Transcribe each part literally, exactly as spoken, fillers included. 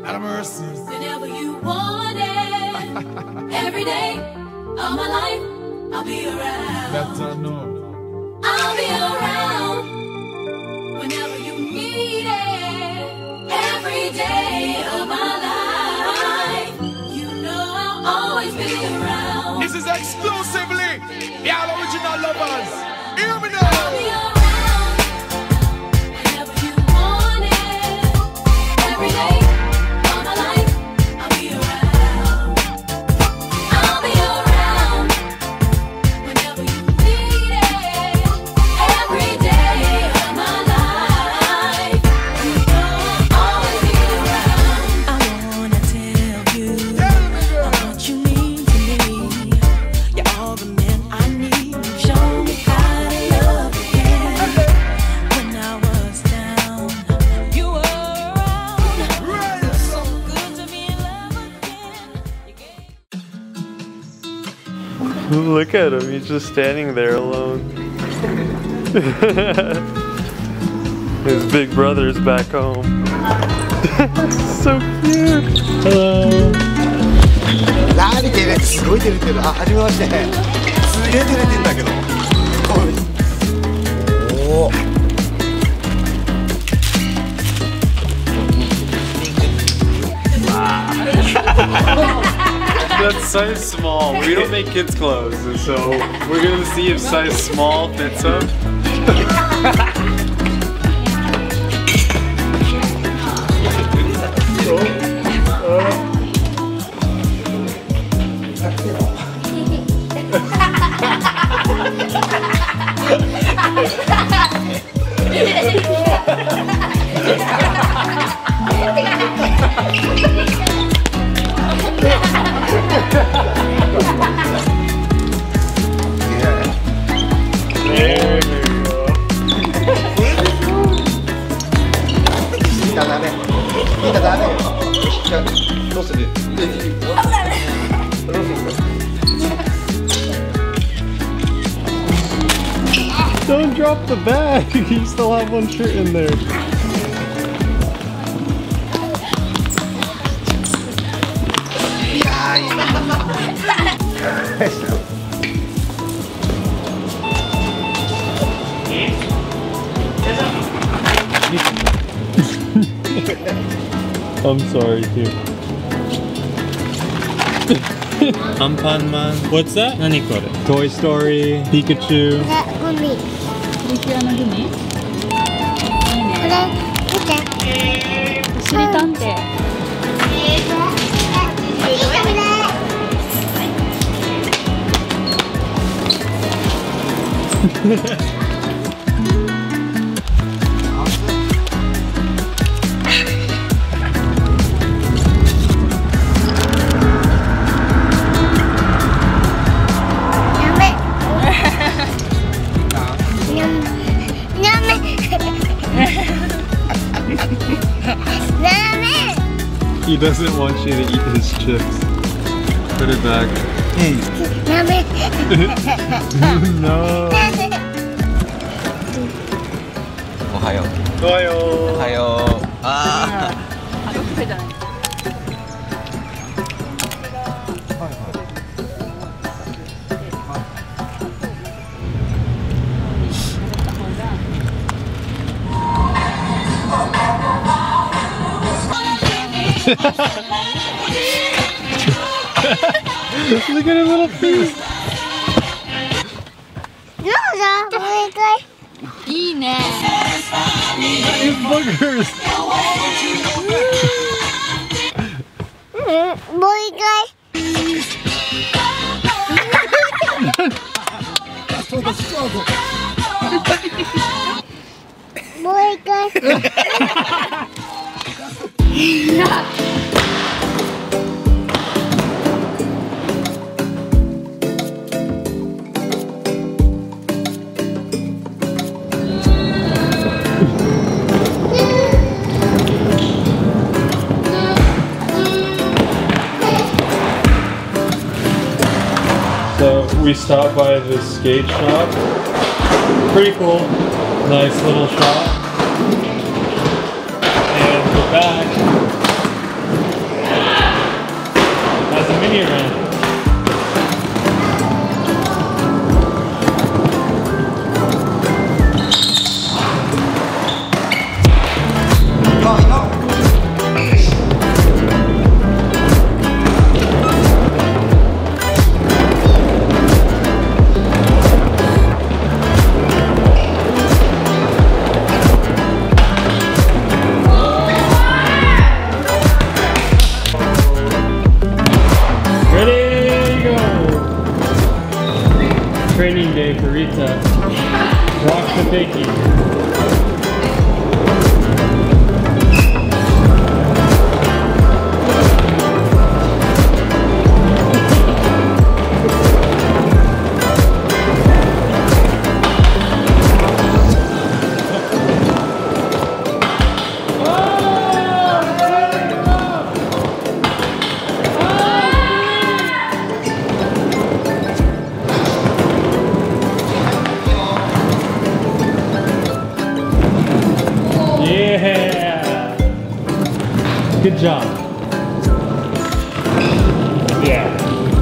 Have mercy. Whenever you want it, every day of my life, I'll be around. That's I know. I'll be around whenever you need it, every day of my life. You know I'll always be around. This is exclusively the all original lovers. Hear me now. I'll be around whenever you want it, every day. Look at him, he's just standing there alone. His big brother's back home. So cute. Hello. 何照れてすごい照れてる。あ、初めまして。すげえ照れてんだけど。おお。 That's size small. We don't make kids clothes, so we're gonna see if size small fits him. Don't drop the bag. You still have one shirt in there. I'm sorry too. Anpanman. What's that? Nani kore? Toy Story, Pikachu. プリキュアのグミ？いいね。おしりたんて。 He doesn't want you to eat his chips. Put it back. No. Ohayo. Ohayo. Ohayo. Ah. Look at his little face. いいね。 These boogers. もう一回。もう一回。 So we stopped by this skate shop. Pretty cool. Nice little shop. And we're back. the fakie. Good job. Yeah.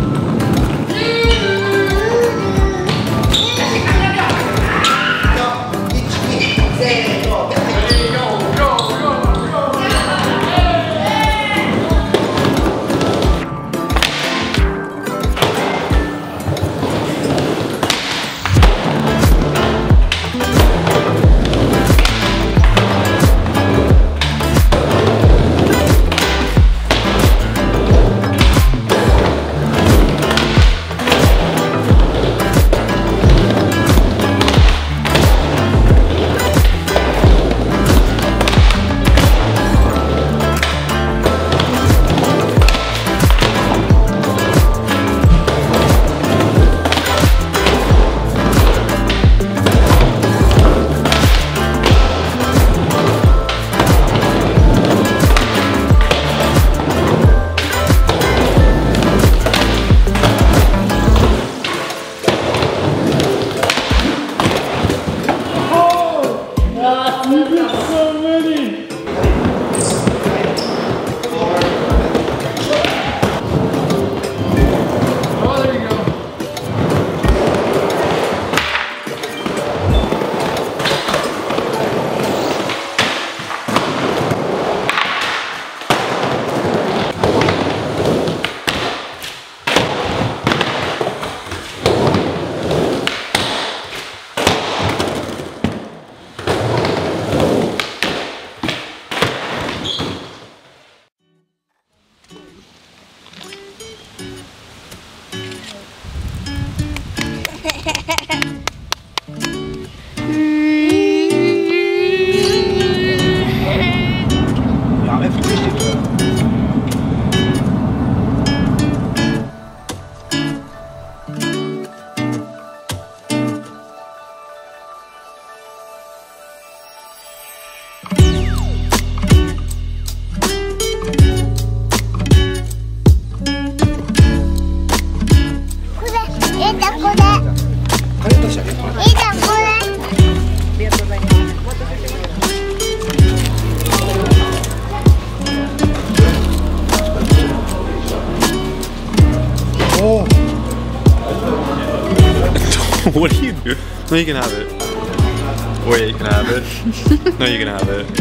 What do you do? No, you can have it. Wait, you can have it. No, you can have it.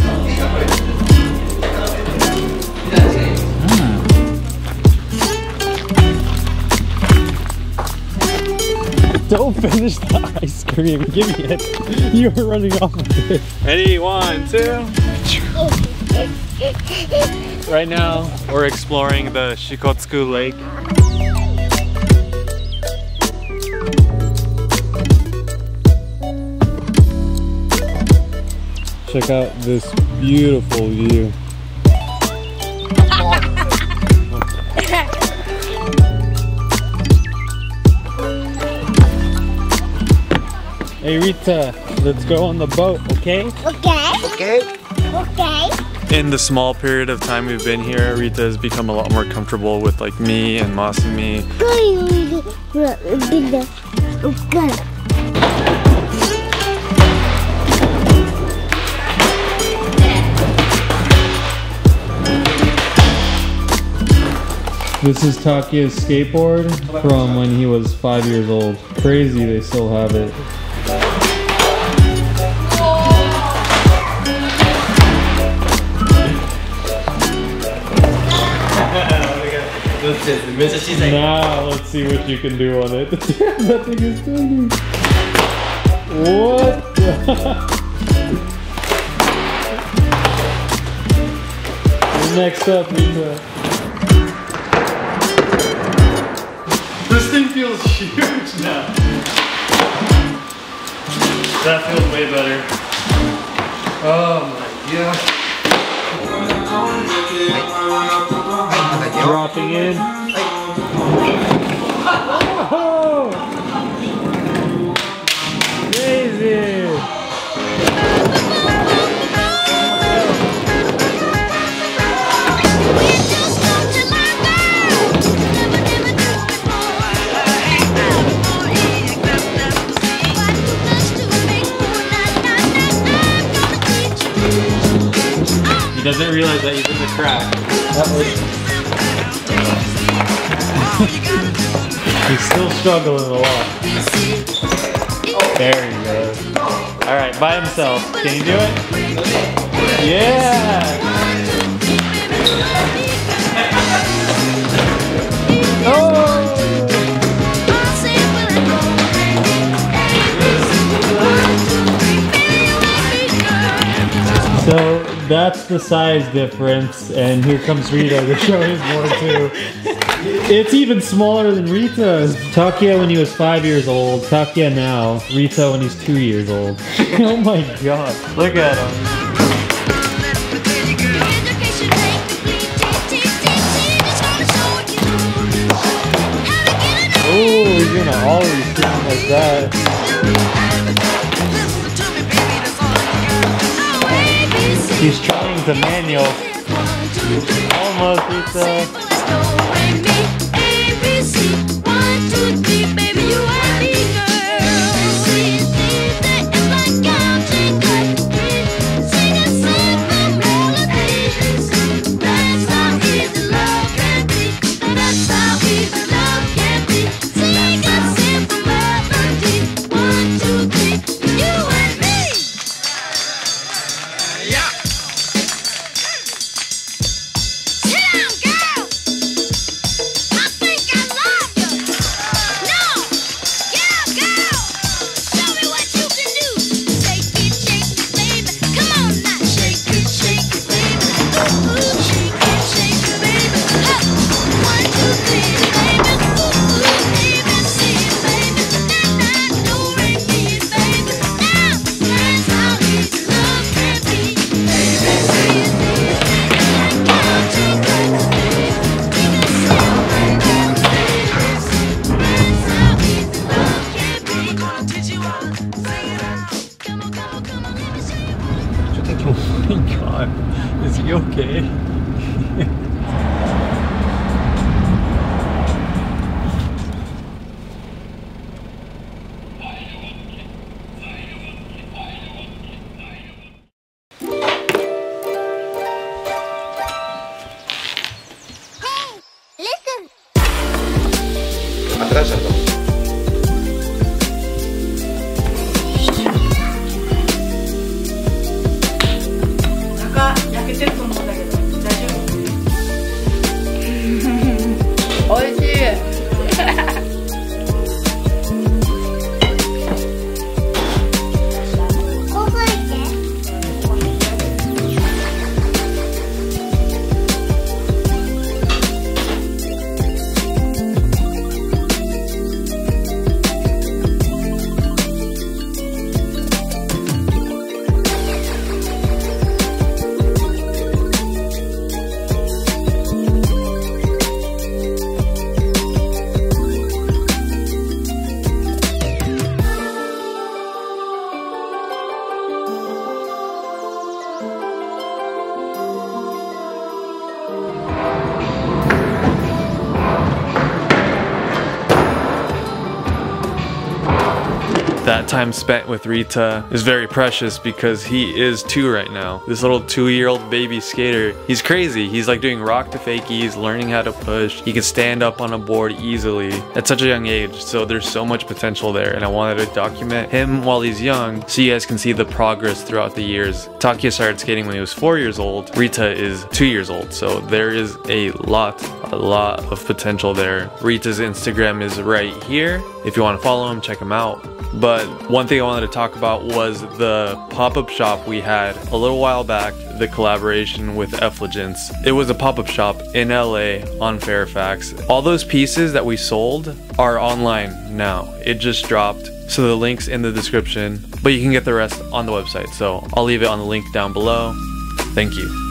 Mm. Don't finish the ice cream. Give me it. You were running off of it. Ready? One, two. Right now, we're exploring the Shikotsuku Lake. Check out this beautiful view. Hey Rita, let's go on the boat, okay? Okay. Okay. Okay. In the small period of time we've been here, Rita has become a lot more comfortable with like me and Masumi. This is Takia's skateboard from when he was five years old. Crazy they still have it. Now let's see what you can do on it. That thing is tiny. What? Next up, Rita. This thing feels huge now. That feels way better. Oh my god. Dropping in. Oh! Crazy! He doesn't realize that he's in the crack. That was... He's still struggling a lot. There he goes. Alright, by himself. Can you do it? Yeah! Oh! So that's the size difference, and here comes Rita to show his more too. It's even smaller than Rita's. Takia when he was five years old, Takia now, Rita when he's two years old. Oh my god, look at him. Oh, he's gonna always sound like that. He's trying to manual. Almost, Rita. Oh my god, is he okay? That time spent with Rita is very precious because he is two right now. This little two-year-old baby skater, he's crazy. He's like doing rock to fakies, learning how to push. He can stand up on a board easily at such a young age. So there's so much potential there, and I wanted to document him while he's young so you guys can see the progress throughout the years. Takia started skating when he was four years old. Rita is two years old. So there is a lot, a lot of potential there. Rita's Instagram is right here. If you want to follow him, check him out. But one thing I wanted to talk about was the pop-up shop we had a little while back, the collaboration with Effulgence. It was a pop-up shop in L A on Fairfax. All those pieces that we sold are online now. It just dropped So the link's in the description, but you can get the rest on the website. So I'll leave it on the link down below. Thank you.